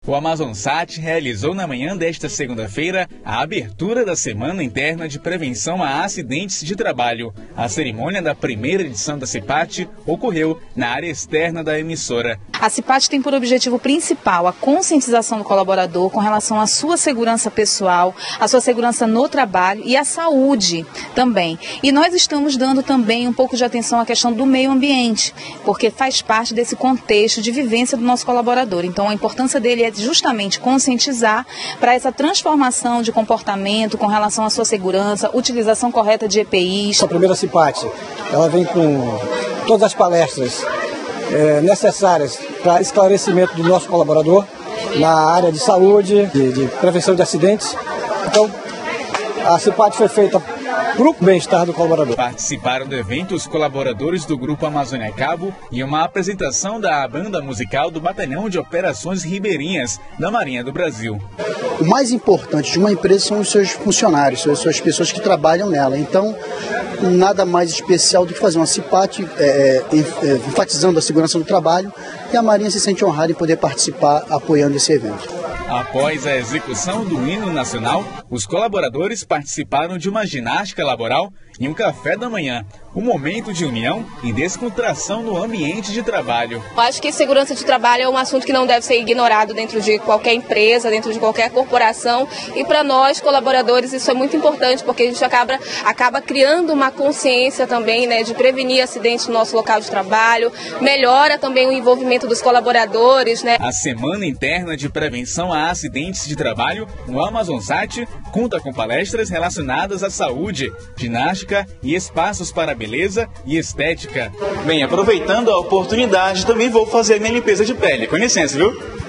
O Amazonsat realizou na manhã desta segunda-feira a abertura da Semana Interna de Prevenção a Acidentes de Trabalho. A cerimônia da primeira edição da CIPAT ocorreu na área externa da emissora. A CIPAT tem por objetivo principal a conscientização do colaborador com relação à sua segurança pessoal, à sua segurança no trabalho e à saúde também. E nós estamos dando também um pouco de atenção à questão do meio ambiente, porque faz parte desse contexto de vivência do nosso colaborador. Então a importância dele é justamente conscientizar para essa transformação de comportamento com relação à sua segurança, utilização correta de EPIs. A primeira CIPAT, ela vem com todas as palestras necessárias para esclarecimento do nosso colaborador na área de saúde, de prevenção de acidentes. Então, a CIPAT foi feita para o bem-estar do colaborador. Participaram do evento os colaboradores do Grupo Amazônia Cabo e uma apresentação da banda musical do Batalhão de Operações Ribeirinhas da Marinha do Brasil. O mais importante de uma empresa são os seus funcionários, são as pessoas que trabalham nela. Então, nada mais especial do que fazer uma CIPAT enfatizando a segurança do trabalho, e a Marinha se sente honrada em poder participar apoiando esse evento. Após a execução do hino nacional, os colaboradores participaram de uma ginástica laboral e um café da manhã, um momento de união e descontração no ambiente de trabalho. Eu acho que segurança de trabalho é um assunto que não deve ser ignorado dentro de qualquer empresa, dentro de qualquer corporação, e para nós, colaboradores, isso é muito importante, porque a gente acaba criando uma consciência também, né, de prevenir acidentes no nosso local de trabalho, melhora também o envolvimento dos colaboradores, né? A Semana Interna de Prevenção a Acidentes de Trabalho no Amazonsat conta com palestras relacionadas à saúde, ginástica e espaços para beleza e estética. Bem, aproveitando a oportunidade, também vou fazer minha limpeza de pele. Com licença, viu?